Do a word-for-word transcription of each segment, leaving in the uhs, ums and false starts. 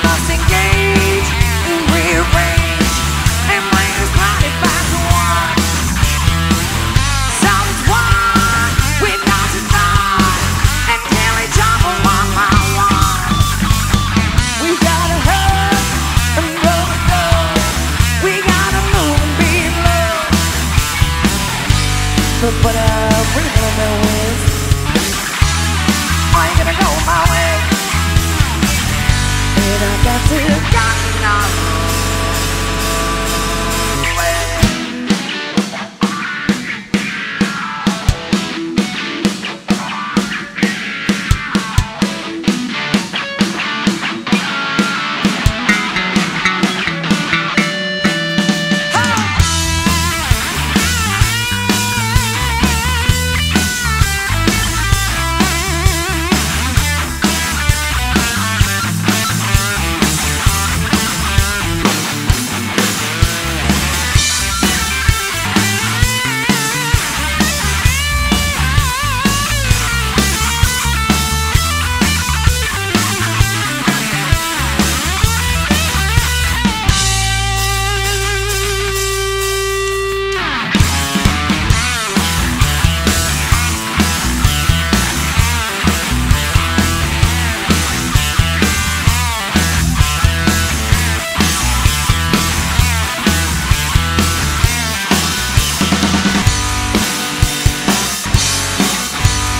must engage, rearrange, and bring this planet back to one. So it's one, we've got to start and kill each other one by one. We gotta hurt and go and go. We gotta move and be in love. But, but I'm breathing on my ways. I ain't gonna go my way. And I got to, got to know.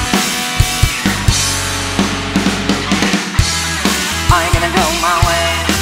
I ain't gonna go my way.